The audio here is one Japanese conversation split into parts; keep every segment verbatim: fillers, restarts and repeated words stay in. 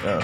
Oh.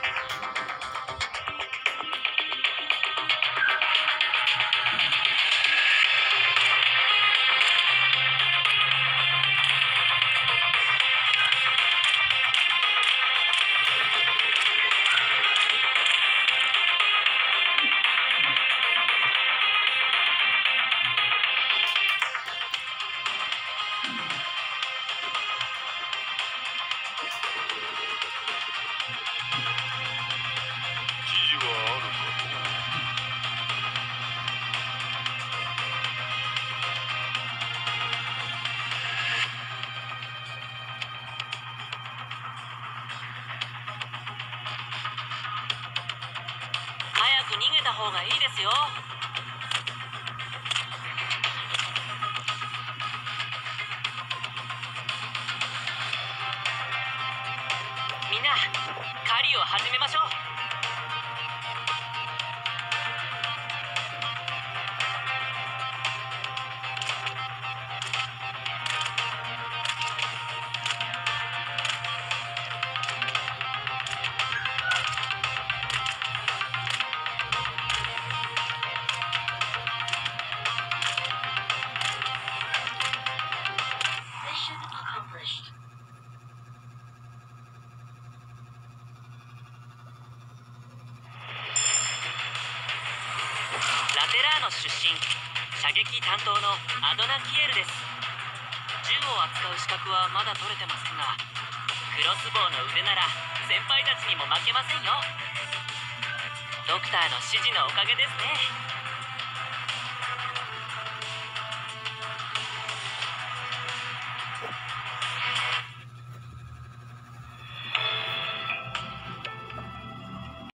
出身、射撃担当のアドナ・キエルです。銃を扱う資格はまだ取れてませんが、クロスボウの腕なら先輩たちにも負けませんよ。ドクターの指示のおかげですね。